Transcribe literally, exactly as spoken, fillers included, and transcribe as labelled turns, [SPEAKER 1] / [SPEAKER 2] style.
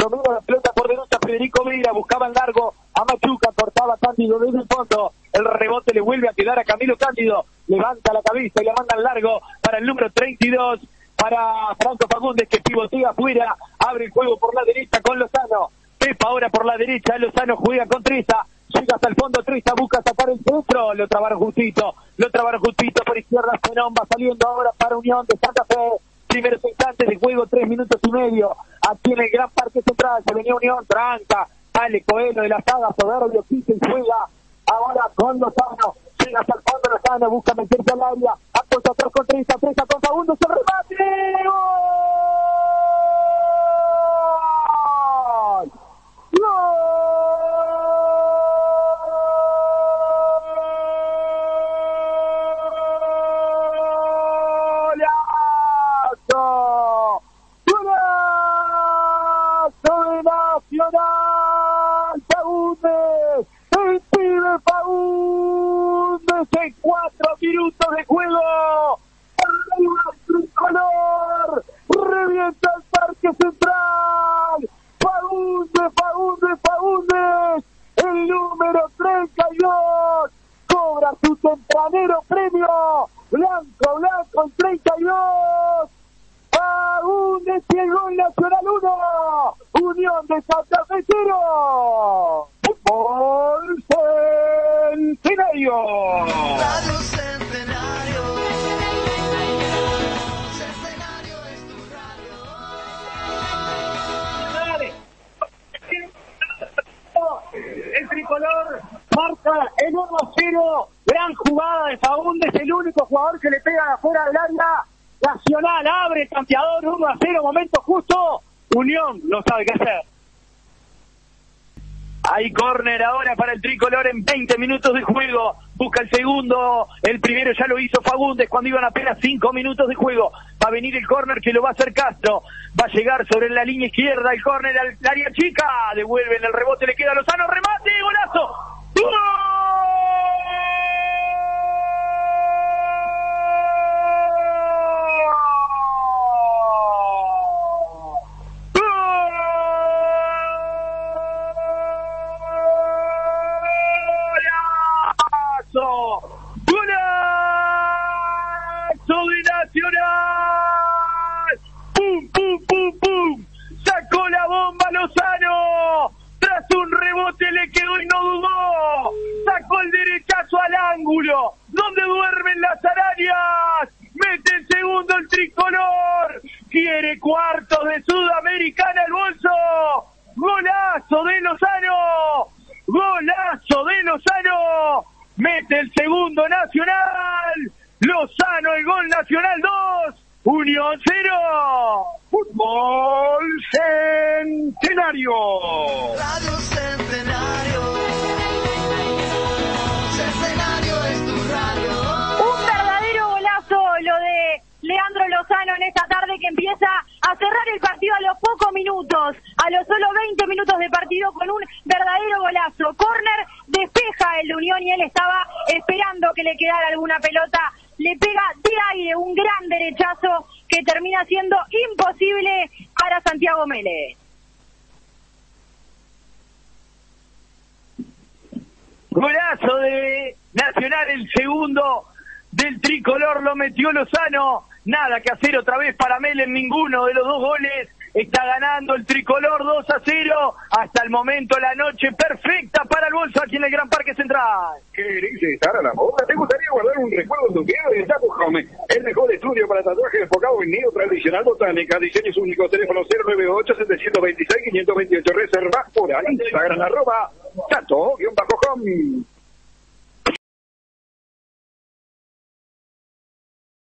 [SPEAKER 1] domina la pelota por derecha, Federico Vera, buscaba en largo a Machuca, cortaba Cándido desde el fondo, el rebote le vuelve a quedar a Camilo Cándido, levanta la cabeza y la manda en largo para el número treinta y dos, para Franco Fagundes, que pivotea afuera, abre el juego por la derecha con Lozano, Pepa ahora por la derecha, Lozano juega con Treza, llega hasta el fondo Treza, busca sacar el centro, lo trabaron justito, lo trabaron justito por izquierda, Zenón va saliendo ahora para Unión de Santa Fe, primeros instantes de juego, tres minutos y medio, aquí en el Gran Parque Central, se venía Unión, tranca, sale Coelho de la saga, soberbio, quita y juega, ahora con Lozano, llega hasta el fondo Lozano, busca meterse al área, apuesta atrás con Treza, Treza con Fagundes, el remate, ¡gol! Nacional, Fagundes, el pibe Fagundes en cuatro minutos de juego, el tricolor, revienta el Parque Central, Fagundes, Fagundes, Fagundes, el número treinta y dos, cobra su tempranero premio, blanco, blanco, el treinta y dos, Fagundes y el gol Nacional uno, Unión de Santa Fe cero. Fútbol Centenario.
[SPEAKER 2] Radio Centenario. Centenario es tu radio.
[SPEAKER 1] El tricolor marca el uno a cero. Gran jugada de Fagundes, el único jugador que le pega de afuera del área. Nacional abre, campeador, uno a cero, momento justo. Unión no sabe qué hacer. Hay córner ahora para el tricolor en veinte minutos de juego. Busca el segundo. El primero ya lo hizo Fagundes cuando iban apenas cinco minutos de juego. Va a venir el córner que lo va a hacer Castro. Va a llegar sobre la línea izquierda el córner al área chica. Devuelven el rebote, le queda a Lozano. Remate, golazo. ¡Gol! ¡Golazo de Nacional! ¡Pum, pum, pum, pum! ¡Sacó la bomba Lozano! Tras un rebote le quedó y no dudó. Sacó el derechazo al ángulo, donde duermen las arañas. Mete el segundo el tricolor. Quiere cuartos de Sudamericana el bolso. ¡Golazo de Lozano! ¡Golazo de Lozano! Mete el segundo Nacional. Lozano el gol Nacional dos. Unión cero. Fútbol Centenario.
[SPEAKER 2] Radio Centenario. Centenario es tu radio.
[SPEAKER 3] Un verdadero golazo lo de Leandro Lozano en esta tarde, que empieza a cerrar el partido a los pocos minutos, a los solo veinte minutos de partido, con un verdadero golazo. Córner, despeja el de Unión y él estaba esperando que le quedara alguna pelota. Le pega de aire un gran derechazo que termina siendo imposible para Santiago Mele.
[SPEAKER 1] Golazo de Nacional, el segundo del tricolor lo metió Lozano. Nada que hacer otra vez para Mele en ninguno de los dos goles. Está ganando el tricolor dos a cero. Hasta el momento la noche perfecta para el bolso aquí en el Gran Parque Central.
[SPEAKER 4] ¿Querés estar a la moda? ¿Te gustaría guardar un recuerdo de tu vida de Tapu Home? El mejor estudio para tatuajes enfocado en neo tradicional botánica. Diseños únicos. Teléfono cero nueve ocho, siete dos seis, cinco dos ocho. Reserva por Instagram, arroba tato-home.